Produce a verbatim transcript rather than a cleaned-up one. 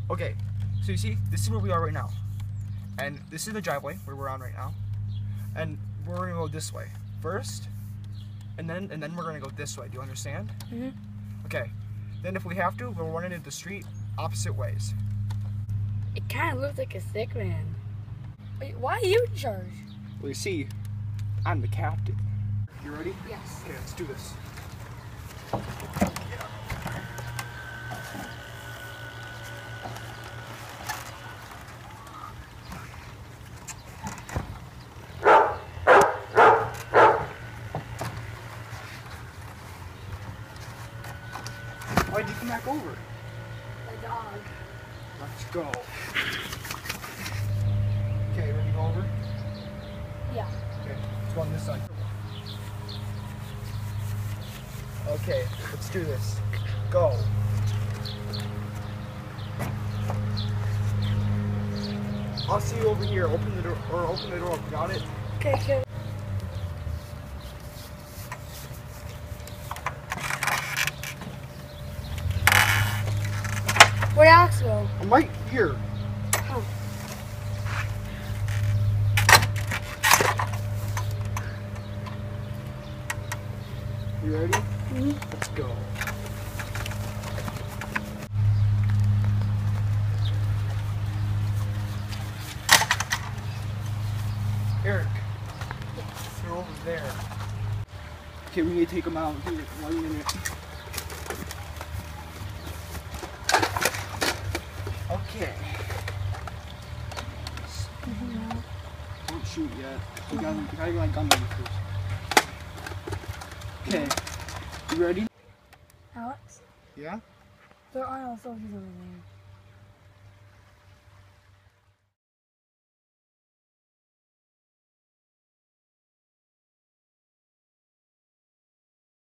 Okay, so you see, this is where we are right now. And this is the driveway where we're on right now. And we're gonna go this way first, and then and then we're gonna go this way. Do you understand? Mm-hmm. Okay. Then if we have to, we'll run into the street opposite ways. It kind of looks like a sick man. Wait, why are you in charge? Well, you see, I'm the captain. You ready? Yes. Okay, let's do this. Why'd you come back over? The dog. Let's go. Okay, ready to go over? Yeah. Okay, let's go on this side. Okay, let's do this. Go. I'll see you over here. Open the door, or open the door. Got it? Okay, okay. Where'd Alex go? I'm right here. Oh. You ready? Mm-hmm. Let's go. Eric. Yes. They're over there. Okay, we need to take them out here. One minute. Okay. Don't shoot yet. You gotta, you gotta get my gun ready first. Okay. You ready? Alex, Yeah? there are no soldiers over there.